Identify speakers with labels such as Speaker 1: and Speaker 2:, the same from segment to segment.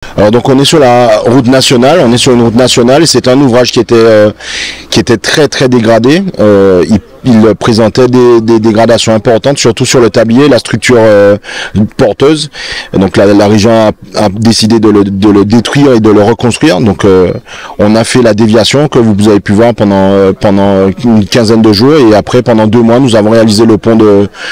Speaker 1: Alors donc on est sur la route nationale, on est sur une route nationale et c'est un ouvrage qui était très dégradé. Il présentait des dégradations importantes, surtout sur le tablier, la structure porteuse. Et donc la région a décidé de le détruire et de le reconstruire. Donc on a fait la déviation que vous avez pu voir pendant une quinzaine de jours et après pendant 2 mois nous avons réalisé le pont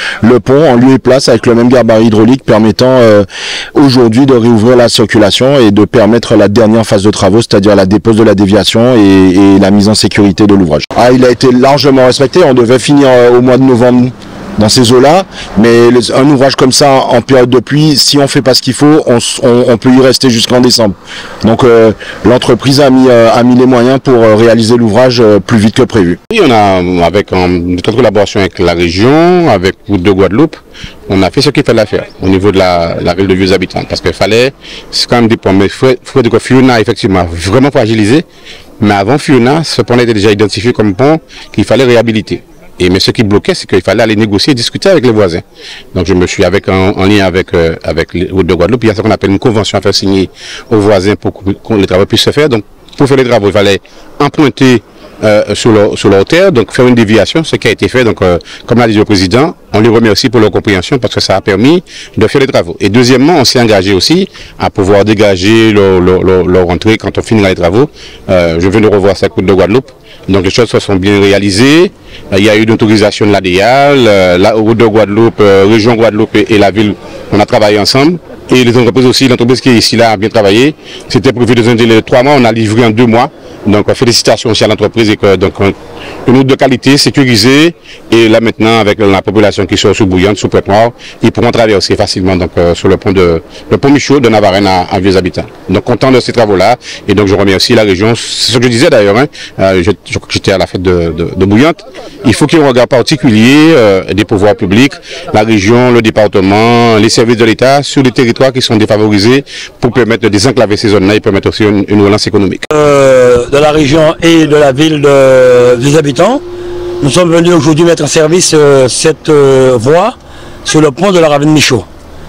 Speaker 1: en lieu et place avec le même gabarit hydraulique permettant aujourd'hui de réouvrir la circulation et de permettre la dernière phase de travaux, c'est-à-dire la dépose de la déviation et la mise en sécurité de l'ouvrage. Il a été largement respecté. On devait finir au mois de novembre dans ces eaux-là, mais un ouvrage comme ça en période de pluie, si on fait pas ce qu'il faut, on peut y rester jusqu'en décembre. Donc l'entreprise a mis les moyens pour réaliser l'ouvrage plus vite que prévu.
Speaker 2: Oui, on a, avec notre collaboration avec la région, avec Route de Guadeloupe, on a fait ce qu'il fallait faire au niveau de la ville de Vieux Habitants, parce qu'il fallait, c'est quand même des ponts, mais Fiona effectivement vraiment fragilisé, mais avant Fiona, ce pont était déjà identifié comme pont qu'il fallait réhabiliter. Mais ce qui bloquait, c'est qu'il fallait aller négocier et discuter avec les voisins. Donc je me suis en lien avec les Routes de Guadeloupe, il y a ce qu'on appelle une convention à faire signer aux voisins pour que les travaux puissent se faire. Donc pour faire les travaux, il fallait emprunter sur leur terre, donc faire une déviation, ce qui a été fait. Donc comme l'a dit le président, on les remercie pour leur compréhension parce que ça a permis de faire les travaux. Et deuxièmement, on s'est engagé aussi à pouvoir dégager leur rentrée quand on finira les travaux. Je viens de revoir cette Route de Guadeloupe. Donc les choses se sont bien réalisées. Il y a eu une autorisation de l'ADIAL, la Route de Guadeloupe, région Guadeloupe et la ville, on a travaillé ensemble. Et les entreprises aussi, l'entreprise qui est ici là a bien travaillé. C'était prévu dans un délai de 3 mois, on a livré en 2 mois. Donc félicitations aussi à l'entreprise et que donc une route de qualité, sécurisée. Et là maintenant avec la population qui sort sous Bouillante, sous Pointe-Noire, ils pourront traverser facilement donc sur le pont Michaud de Navarenne à Vieux Habitants. Donc content de ces travaux-là. Et donc je remercie la région. C'est ce que je disais d'ailleurs. Je crois que j'étais à la fête de Bouillante. Il faut qu'il y ait un regard particulier des pouvoirs publics, la région, le département, les services de l'État sur les territoires qui sont défavorisés pour permettre de désenclaver ces zones-là et permettre aussi une relance économique.
Speaker 3: De la région et de la ville de Vieux Habitants, nous sommes venus aujourd'hui mettre en service cette voie sur le pont de la Ravine Michaud.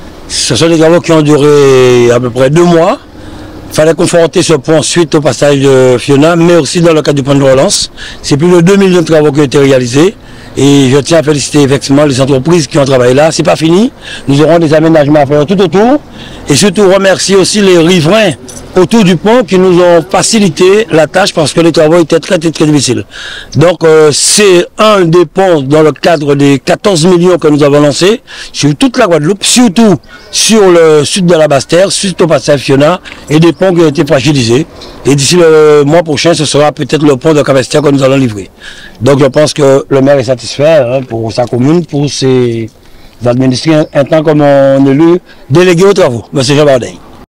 Speaker 3: Ce sont des travaux qui ont duré à peu près 2 mois. Il fallait conforter ce pont suite au passage de Fiona, mais aussi dans le cadre du plan de relance. C'est plus de 2 millions de travaux qui ont été réalisés. Et je tiens à féliciter effectivement les entreprises qui ont travaillé là. C'est pas fini. Nous aurons des aménagements à faire tout autour. Et surtout remercier aussi les riverains autour du pont qui nous ont facilité la tâche parce que les travaux étaient très difficiles. Donc c'est un des ponts dans le cadre des 14 millions que nous avons lancés sur toute la Guadeloupe, surtout sur le sud de la Basse-Terre, suite au passage Fiona, et des ponts qui ont été fragilisés. Et d'ici le mois prochain, ce sera peut-être le pont de Capesterre que nous allons livrer. Donc je pense que le maire est satisfait pour sa commune, pour ses administrés, un temps comme un élu délégué aux travaux, M. Jean Bardin.